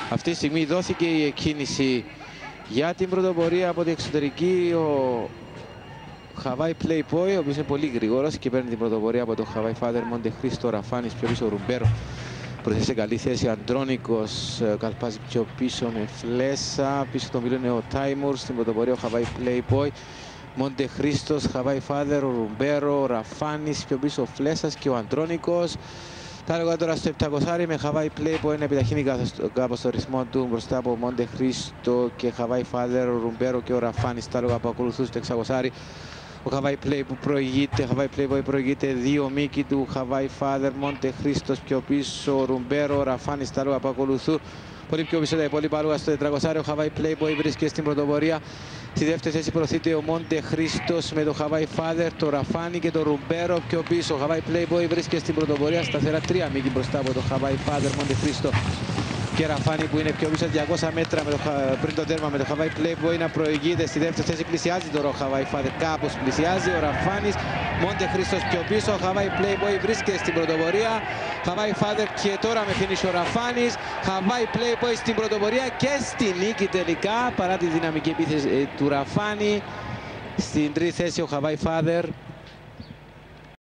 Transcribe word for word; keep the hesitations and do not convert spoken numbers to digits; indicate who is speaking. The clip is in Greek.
Speaker 1: Αυτή τη στιγμή δόθηκε η εκκίνηση για την πρωτοπορία από την εξωτερική. Ο Hawaii Playboy, ο οποίος είναι πολύ γρήγορος και παίρνει την πρωτοπορία από τον Hawaii Father. Μοντε Χρήστο, Ραφάνης πιο πίσω, Ρουμπέρο προθέσει σε καλή θέση. Αντρόνικος καλπάζει πιο πίσω με φλέσα. Πίσω τον μιλούν ο Τάιμουρ. Στην πρωτοπορία ο Hawaii Playboy. Μοντε Χρήστος, Hawaii Father, ο Ρουμπέρο, ο Ραφάνης πιο πίσω, ο Φλέσας και ο Αντρόνικος. Τα έλεγα τώρα στο επτακόσια με Hawaii Playboy να επιταχύνει κάπως το ρυθμό του μπροστά από Μοντε Χρήστο και Hawaii Father, ο Ρουμπέρο και ο Ραφάνης. Τα έλεγα που ακολουθούν στο εξακόσια. Ο Hawaii Playboy προηγείται, Hawaii Playboy προηγείται, δύο μήκη του Hawaii Father, Μοντε Χρήστος πιο πίσω, ο Ρουμπέρο, ο Ραφάνης. Τα έλεγα που ακολουθούν. Πολύ πιο πίσω τα υπόλοιπα άλογα στο τετρακόσια. Ο Hawaii Playboy βρίσκεται στην πρωτοπορία. Στη δεύτερη θέση προωθείται ο Μοντε Χρήστος με το Hawaii Father, το Ραφάνη και το Ρουμπέρο πιο πίσω. Ο Hawaii Playboy βρίσκεται στην πρωτοπορία σταθερά τρία μήκη μπροστά από το Hawaii Father, Μοντε Χρήστο και Ραφάνη που είναι πιο πίσω διακόσια μέτρα με το, πριν το τέρμα με το Hawaii Playboy να προηγείται. Στη δεύτερη θέση πλησιάζει τώρα ο Hawaii Father, κάπως πλησιάζει ο Ραφάνης. Μοντε Χρήστος πιο πίσω, ο Hawaii Playboy βρίσκεται στην πρωτοπορία. Hawaii Father και τώρα με finish ο Ραφάνης. Hawaii Playboy στην πρωτοπορία και στη νίκη τελικά παρά τη δυναμική επίθεση του Ραφάνη. Στην τρίτη θέση ο Hawaii Father.